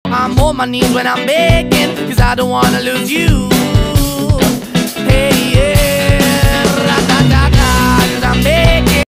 I'm on my knees when I'm begging, 'cause I don't wanna lose you.